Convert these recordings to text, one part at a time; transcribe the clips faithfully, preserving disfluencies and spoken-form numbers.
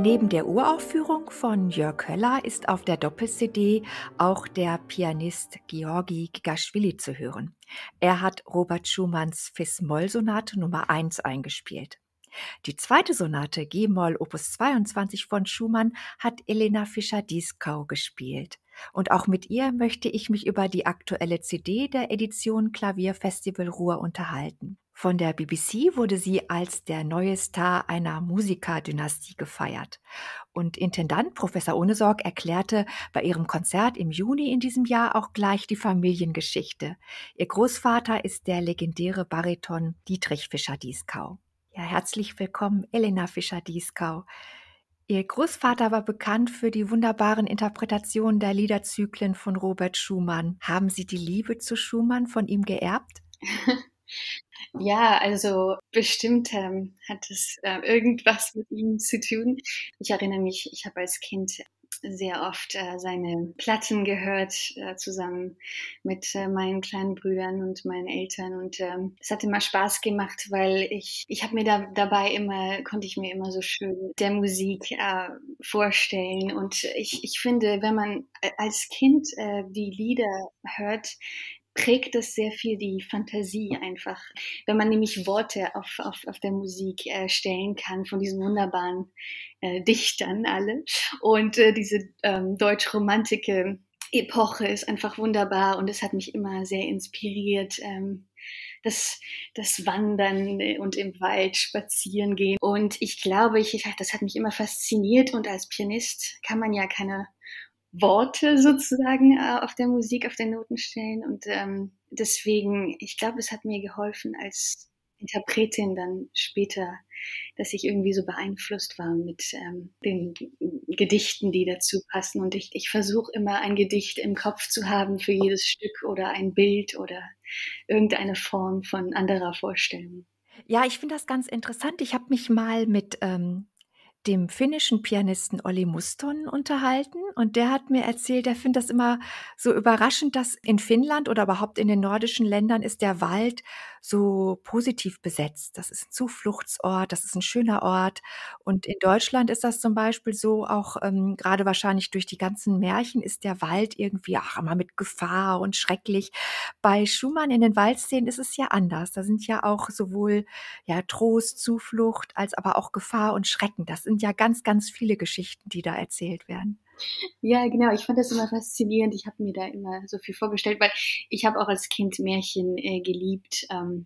Neben der Uraufführung von Jörg Höller ist auf der Doppel-C D auch der Pianist Georgi Gigaschwili zu hören. Er hat Robert Schumanns Fis-Moll-Sonate Nummer eins eingespielt. Die zweite Sonate G-Moll Opus zweiundzwanzig von Schumann hat Elena Fischer-Dieskau gespielt. Und auch mit ihr möchte ich mich über die aktuelle C D der Edition Klavier-Festival Ruhr unterhalten. Von der B B C wurde sie als der neue Star einer Musikerdynastie gefeiert. Und Intendant Professor Ohnesorg erklärte bei ihrem Konzert im Juni in diesem Jahr auch gleich die Familiengeschichte. Ihr Großvater ist der legendäre Bariton Dietrich Fischer-Dieskau. Ja, herzlich willkommen, Elena Fischer-Dieskau. Ihr Großvater war bekannt für die wunderbaren Interpretationen der Liederzyklen von Robert Schumann. Haben Sie die Liebe zu Schumann von ihm geerbt? Ja, also bestimmt ähm, hat es äh, irgendwas mit ihm zu tun. Ich erinnere mich, ich habe als Kind sehr oft äh, seine Platten gehört, äh, zusammen mit äh, meinen kleinen Brüdern und meinen Eltern. Und ähm, es hat immer Spaß gemacht, weil ich, ich habe mir da dabei immer, konnte ich mir immer so schön der Musik äh, vorstellen. Und ich, ich finde, wenn man als Kind äh, die Lieder hört, prägt es sehr viel die Fantasie einfach. Wenn man nämlich Worte auf, auf, auf der Musik äh, stellen kann von diesen wunderbaren äh, Dichtern alle. Und äh, diese ähm, deutsch-romantische Epoche ist einfach wunderbar und es hat mich immer sehr inspiriert. Ähm, das, das Wandern und im Wald spazieren gehen. Und ich glaube, ich, das hat mich immer fasziniert und als Pianist kann man ja keine Worte sozusagen äh, auf der Musik, auf den Noten stellen. Und ähm, deswegen, ich glaube, es hat mir geholfen als Interpretin dann später, dass ich irgendwie so beeinflusst war mit ähm, den Gedichten, die dazu passen. Und ich, ich versuche immer ein Gedicht im Kopf zu haben für jedes Stück oder ein Bild oder irgendeine Form von anderer Vorstellung. Ja, ich finde das ganz interessant. Ich habe mich mal mit ähm, dem finnischen Pianisten Olli Muston unterhalten und der hat mir erzählt, er findet das immer so überraschend, dass in Finnland oder überhaupt in den nordischen Ländern ist der Wald so positiv besetzt. Das ist ein Zufluchtsort, das ist ein schöner Ort. Und in Deutschland ist das zum Beispiel so, auch ähm, gerade wahrscheinlich durch die ganzen Märchen ist der Wald irgendwie ach, immer mit Gefahr und schrecklich. Bei Schumann in den Waldszenen ist es ja anders. Da sind ja auch sowohl ja, Trost, Zuflucht, als aber auch Gefahr und Schrecken. Das sind ja ganz, ganz viele Geschichten, die da erzählt werden. Ja, genau. Ich fand das immer faszinierend. Ich habe mir da immer so viel vorgestellt, weil ich habe auch als Kind Märchen äh, geliebt. Ähm,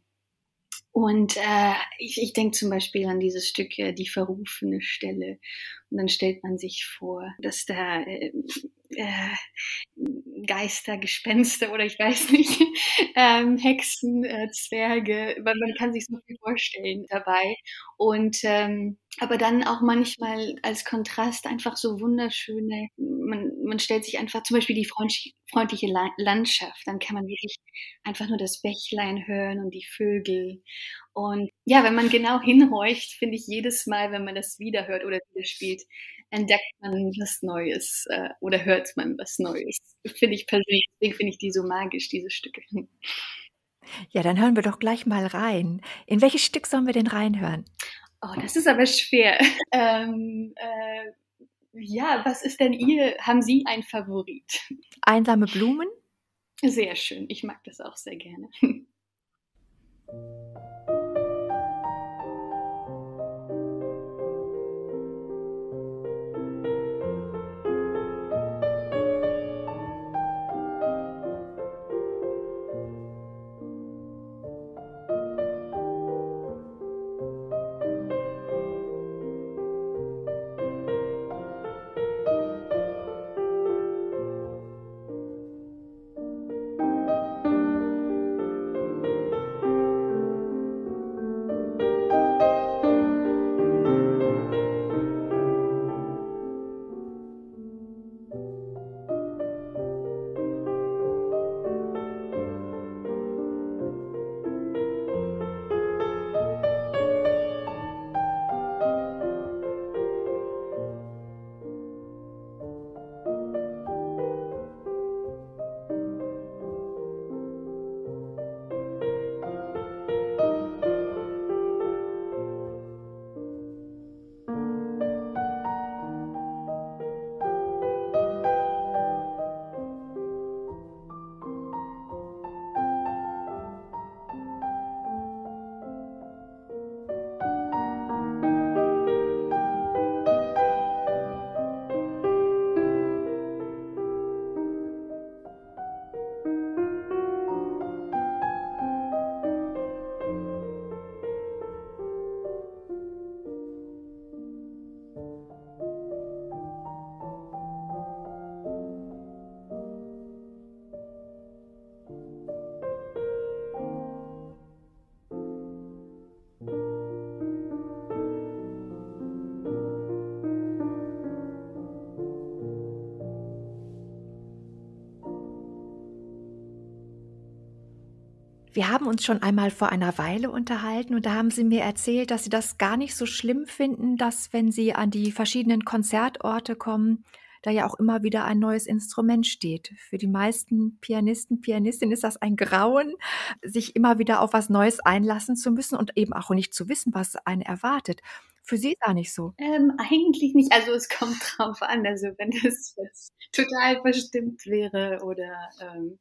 und äh, ich, ich denke zum Beispiel an dieses Stück äh, Die verrufene Stelle. Und dann stellt man sich vor, dass da äh, äh, Geister, Gespenster oder ich weiß nicht, ähm, Hexen, äh, Zwerge, weil man kann sich so viel vorstellen dabei. Und ähm, aber dann auch manchmal als Kontrast einfach so wunderschöne, man, man stellt sich einfach zum Beispiel die freundlich, freundliche La- Landschaft, dann kann man wirklich einfach nur das Bächlein hören und die Vögel. Und ja, wenn man genau hinhorcht, finde ich jedes Mal, wenn man das wieder hört oder wieder spielt, entdeckt man was Neues äh, oder hört man was Neues. Finde ich persönlich, deswegen finde ich die so magisch, diese Stücke. Ja, dann hören wir doch gleich mal rein. In welches Stück sollen wir denn reinhören? Oh, das ist aber schwer. ähm, äh, ja, was ist denn Ihr, haben Sie einen Favorit? Einsame Blumen? Sehr schön, ich mag das auch sehr gerne. Wir haben uns schon einmal vor einer Weile unterhalten und da haben Sie mir erzählt, dass Sie das gar nicht so schlimm finden, dass, wenn Sie an die verschiedenen Konzertorte kommen, da ja auch immer wieder ein neues Instrument steht. Für die meisten Pianisten, Pianistinnen ist das ein Grauen, sich immer wieder auf was Neues einlassen zu müssen und eben auch nicht zu wissen, was einen erwartet. Für Sie gar nicht so. Ähm, eigentlich nicht. Also es kommt drauf an. Also wenn das jetzt total verstimmt wäre oder ähm,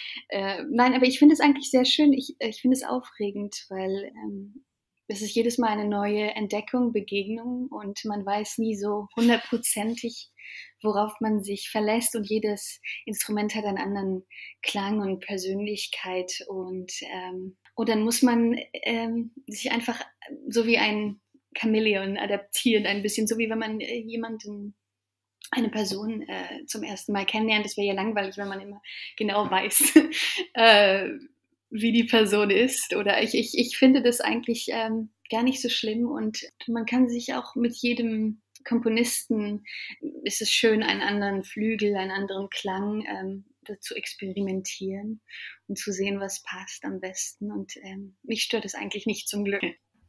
äh, nein, aber ich finde es eigentlich sehr schön. Ich, ich finde es aufregend, weil ähm, es ist jedes Mal eine neue Entdeckung, Begegnung und man weiß nie so hundertprozentig, worauf man sich verlässt und jedes Instrument hat einen anderen Klang und Persönlichkeit und ähm, und dann muss man ähm, sich einfach so wie ein Chamäleon adaptieren, ein bisschen so wie wenn man äh, jemanden, eine Person äh, zum ersten Mal kennenlernt. Das wäre ja langweilig, wenn man immer genau weiß, äh, wie die Person ist. Oder ich, ich, ich finde das eigentlich ähm, gar nicht so schlimm und man kann sich auch mit jedem Komponisten, ist es schön, einen anderen Flügel, einen anderen Klang ähm, zu experimentieren und zu sehen, was passt am besten. Und ähm, mich stört es eigentlich nicht, zum Glück.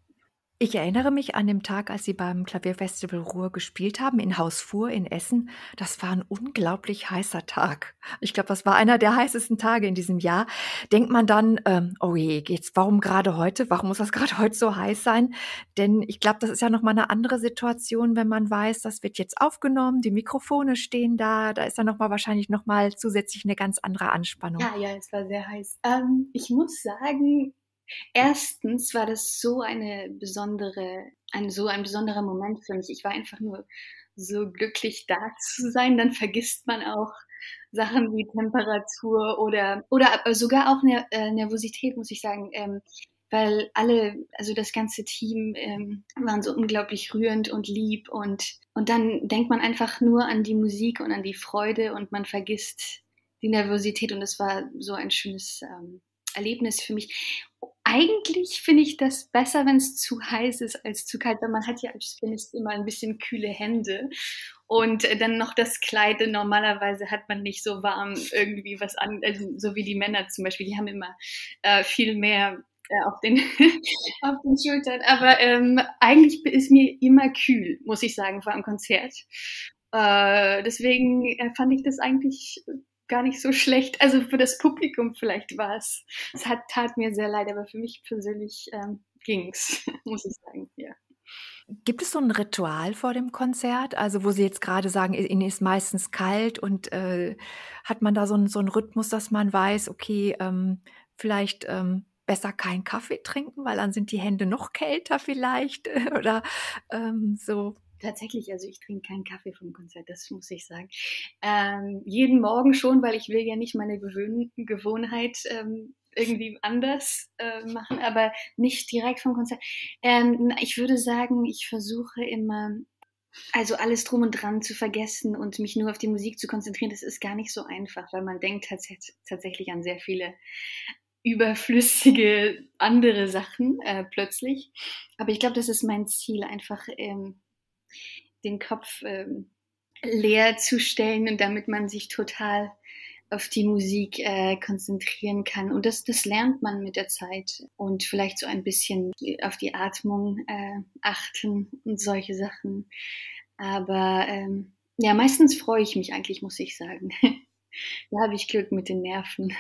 Ich erinnere mich an den Tag, als Sie beim Klavier-Festival Ruhr gespielt haben in Haus Fuhr in Essen. Das war ein unglaublich heißer Tag. Ich glaube, das war einer der heißesten Tage in diesem Jahr. Denkt man dann, ähm: „Oh je, jetzt warum gerade heute? Warum muss das gerade heute so heiß sein?“ Denn ich glaube, das ist ja noch mal 'ne andere Situation, wenn man weiß, das wird jetzt aufgenommen, die Mikrofone stehen da. Da ist dann noch mal wahrscheinlich noch mal zusätzlich eine ganz andere Anspannung. Ja, ja, es war sehr heiß. Ähm, ich muss sagen, erstens war das so eine besondere ein so ein besonderer Moment für mich. Ich war einfach nur so glücklich, da zu sein. Dann vergisst man auch Sachen wie Temperatur oder oder sogar auch Ner äh, Nervosität, muss ich sagen, ähm, weil alle also das ganze Team, ähm, waren so unglaublich rührend und lieb und und dann denkt man einfach nur an die Musik und an die Freude und man vergisst die Nervosität und es war so ein schönes, ähm, Erlebnis für mich. Eigentlich finde ich das besser, wenn es zu heiß ist als zu kalt, weil man hat ja als Pianist immer ein bisschen kühle Hände und äh, dann noch das Kleid. Denn normalerweise hat man nicht so warm irgendwie was an, also so wie die Männer zum Beispiel, die haben immer äh, viel mehr äh, auf den auf den Schultern. Aber ähm, eigentlich ist mir immer kühl, muss ich sagen, vor einem Konzert. Äh, deswegen äh, fand ich das eigentlich gar nicht so schlecht. Also für das Publikum vielleicht war es. Es hat, tat mir sehr leid, aber für mich persönlich ähm, ging's, muss ich sagen, ja. Gibt es so 'n Ritual vor dem Konzert? Also, wo Sie jetzt grade sagen, i Ihnen ist meistens kalt und, äh, hat man da so 'n so 'n Rhythmus, dass man weiß, okay, ähm, vielleicht, ähm, besser keinen Kaffee trinken, weil dann sind die Hände noch kälter vielleicht, oder, ähm, so? Tatsächlich, also ich trinke keinen Kaffee vom Konzert, das muss ich sagen. Ähm, jeden Morgen schon, weil ich will ja nicht meine Gewöhn Gewohnheit ähm, irgendwie anders äh, machen, aber nicht direkt vom Konzert. Ähm, ich würde sagen, ich versuche immer, also alles drum und dran zu vergessen und mich nur auf die Musik zu konzentrieren. Das ist gar nicht so einfach, weil man denkt tats tatsächlich an sehr viele überflüssige andere Sachen äh, plötzlich. Aber ich glaube, das ist mein Ziel, einfach ähm, den Kopf ähm, leer zu stellen und damit man sich total auf die Musik äh, konzentrieren kann. Und das, das lernt man mit der Zeit und vielleicht so ein bisschen auf die Atmung äh, achten und solche Sachen. Aber ähm, ja, meistens freue ich mich eigentlich, muss ich sagen. Da habe ich Glück mit den Nerven.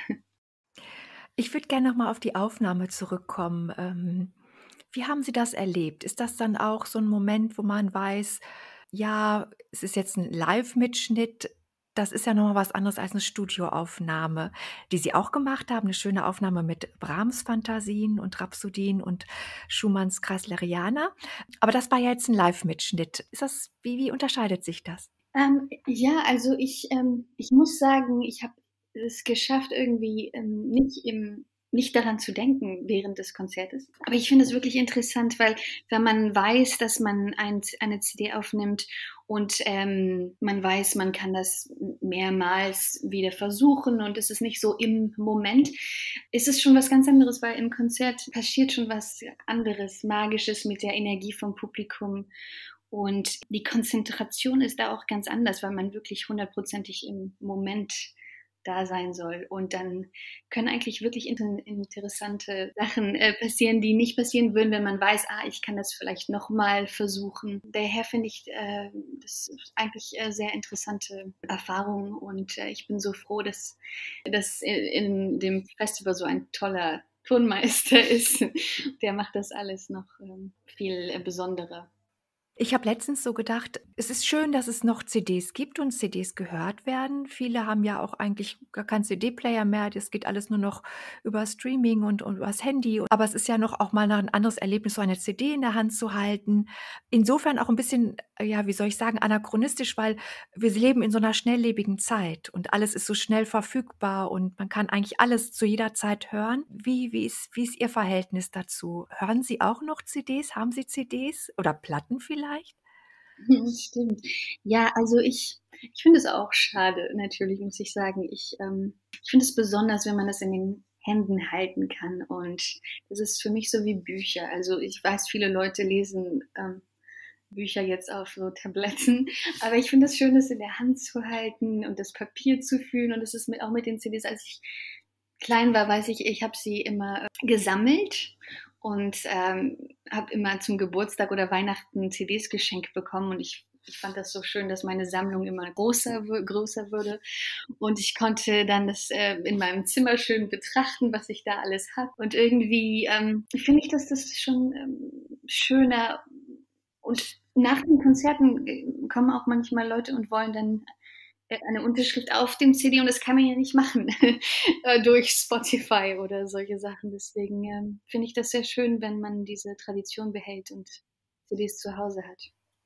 Ich würde gerne noch mal auf die Aufnahme zurückkommen. Ähm, wie haben Sie das erlebt? Ist das dann auch so 'n Moment, wo man weiß, ja, es ist jetzt 'n Live-Mitschnitt, das ist ja noch mal was anderes als 'ne Studioaufnahme, die Sie auch gemacht haben, 'ne schöne Aufnahme mit Brahms-Phantasien und Rhapsodien und Schumanns Kreisleriana. Aber das war ja jetzt 'n Live-Mitschnitt. Ist das wie wie unterscheidet sich das? Ähm, ja, also ich, ähm, ich muss sagen, ich habe es geschafft, irgendwie ähm, nicht im nicht daran zu denken während des Konzertes. Aber ich finde es wirklich interessant, weil wenn man weiß, dass man ein, eine C D aufnimmt und ähm, man weiß, man kann das mehrmals wieder versuchen und es ist nicht so im Moment, ist es schon was ganz anderes, weil im Konzert passiert schon was anderes, Magisches mit der Energie vom Publikum. Und die Konzentration ist da auch ganz anders, weil man wirklich hundertprozentig im Moment da sein soll. Und dann können eigentlich wirklich inter interessante Sachen äh, passieren, die nicht passieren würden, wenn man weiß, ah, ich kann das vielleicht noch mal versuchen. Daher finde ich äh, das ist eigentlich äh, sehr interessante Erfahrung und äh, ich bin so froh, dass, dass in, in dem Festival so ein toller Tonmeister ist. Der macht das alles noch ähm, viel äh, besonderer. Ich habe letztens so gedacht, es ist schön, dass es noch C Ds gibt und C Ds gehört werden. Viele haben ja auch eigentlich gar keinen C D-Player mehr. Das geht alles nur noch über Streaming und, und übers Handy. Aber es ist ja noch auch mal noch ein anderes Erlebnis, so eine C D in der Hand zu halten. Insofern auch ein bisschen, äh, ja, wie soll ich sagen, anachronistisch, weil wir leben in so einer schnelllebigen Zeit und alles ist so schnell verfügbar und man kann eigentlich alles zu jeder Zeit hören. Wie, wie ist, wie ist Ihr Verhältnis dazu? Hören Sie auch noch C Ds? Haben Sie C Ds oder Platten vielleicht? Stimmt. Ja, also ich, ich finde es auch schade, natürlich, muss ich sagen. Ich, ähm, ich finde es besonders, wenn man das in den Händen halten kann. Und das ist für mich so wie Bücher. Also ich weiß, viele Leute lesen ähm, Bücher jetzt auf so Tabletten, aber ich finde es schön, das in der Hand zu halten und das Papier zu fühlen. Und das ist mit, auch mit den C Ds, als ich klein war, weiß ich, ich habe sie immer äh, gesammelt und ähm, habe immer zum Geburtstag oder Weihnachten C Ds geschenkt bekommen und ich, ich fand das so schön, dass meine Sammlung immer größer, größer wurde und ich konnte dann das äh, in meinem Zimmer schön betrachten, was ich da alles habe und irgendwie ähm, finde ich, dass das schon ähm, schöner und nach den Konzerten äh, kommen auch manchmal Leute und wollen dann eine Unterschrift auf dem C D und das kann man ja nicht machen durch Spotify oder solche Sachen. Deswegen ähm, finde ich das sehr schön, wenn man diese Tradition behält und C Ds zu Hause hat.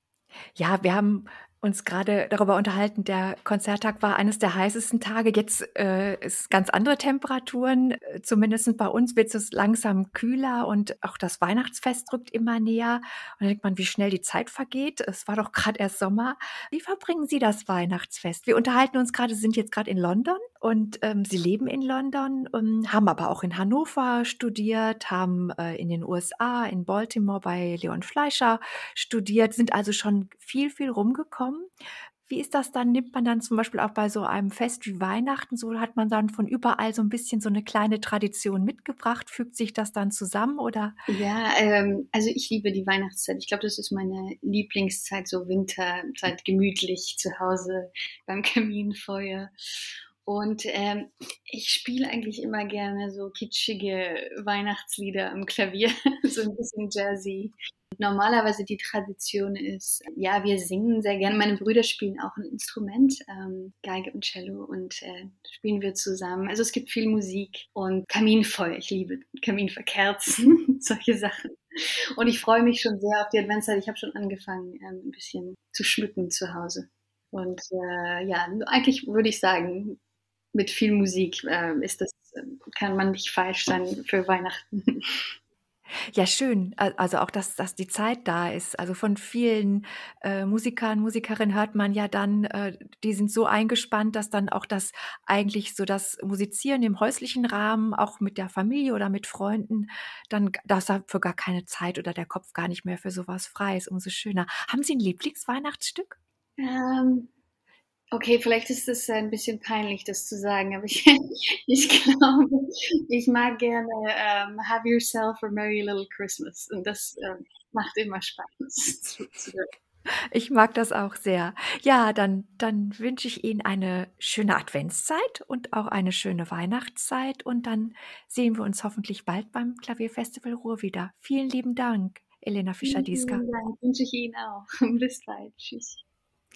Ja, wir haben uns gerade darüber unterhalten, der Konzerttag war eines der heißesten Tage. Jetzt, äh, ist ganz andere Temperaturen. Äh, zumindest bei uns wird es langsam kühler und auch das Weihnachtsfest rückt immer näher. Und dann denkt man, wie schnell die Zeit vergeht. Es war doch gerade erst Sommer. Wie verbringen Sie das Weihnachtsfest? Wir unterhalten uns gerade, sind jetzt gerade in London und, ähm, Sie leben in London, ähm, haben aber auch in Hannover studiert, haben, äh, in den U S A, in Baltimore bei Leon Fleischer studiert, sind also schon viel, viel rumgekommen. Wie ist das dann? Nimmt man dann zum Beispiel auch bei so einem Fest wie Weihnachten, so hat man dann von überall so ein bisschen so eine kleine Tradition mitgebracht? Fügt sich das dann zusammen oder? Ja, ähm, also ich liebe die Weihnachtszeit. Ich glaube, das ist meine Lieblingszeit, so Winterzeit, gemütlich zu Hause beim Kaminfeuer. Und ähm, ich spiele eigentlich immer gerne so kitschige Weihnachtslieder am Klavier, so ein bisschen jazzy. Normalerweise die Tradition ist, ja, wir singen sehr gerne. Meine Brüder spielen auch ein Instrument, ähm, Geige und Cello und äh, spielen wir zusammen. Also es gibt viel Musik und Kaminfeuer. Ich liebe Kaminfeuer, Kerzen, solche Sachen. Und ich freue mich schon sehr auf die Adventszeit. Ich habe schon angefangen, ähm, ein bisschen zu schmücken zu Hause. Und äh, ja, eigentlich würde ich sagen, mit viel Musik äh, ist das, kann man nicht falsch sein für Weihnachten. Ja, schön. Al also auch, dass dass die Zeit da ist. Also, von vielen, äh, Musikern, Musikerinnen hört man ja dann, äh, die sind so eingespannt, dass dann auch das eigentlich so das Musizieren im häuslichen Rahmen, auch mit der Familie oder mit Freunden, dann g dass dafür gar keine Zeit oder der Kopf gar nicht mehr für so was frei ist, umso schöner. Haben Sie 'n Lieblingsweihnachtsstück? Ähm, okay, vielleicht ist es ein bisschen peinlich, das zu sagen, aber ich, ich glaube, ich mag gerne ähm, Have Yourself a Merry Little Christmas und das ähm, macht immer Spaß zu, zu hören. Ich mag das auch sehr. Ja, dann dann wünsche ich Ihnen eine schöne Adventszeit und auch eine schöne Weihnachtszeit und dann sehen wir uns hoffentlich bald beim Klavierfestival Ruhr wieder. Vielen lieben Dank, Elena Vielen, Fischer-Dieskau. vielen Dank, wünsche ich Ihnen auch. Bis bald. Tschüss.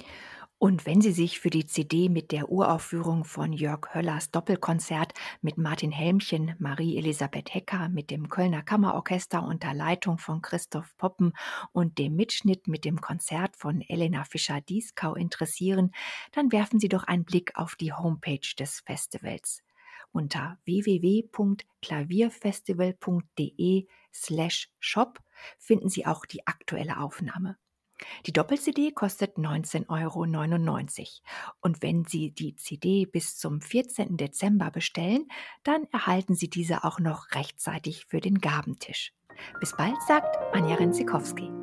Und wenn Sie sich für die C D mit der Uraufführung von Jörg Höllers Doppelkonzert mit Martin Helmchen, Marie-Elisabeth Hecker, mit dem Kölner Kammerorchester unter Leitung von Christoph Poppen und dem Mitschnitt mit dem Konzert von Elena Fischer-Dieskau interessieren, dann werfen Sie doch einen Blick auf die Homepage des Festivals. Unter w w w punkt klavierfestival punkt de slash shop finden Sie auch die aktuelle Aufnahme. Die Doppel-C D kostet neunzehn Euro neunundneunzig und wenn Sie die C D bis zum vierzehnten Dezember bestellen, dann erhalten Sie diese auch noch rechtzeitig für den Gabentisch. Bis bald, sagt Anja Renczikowski.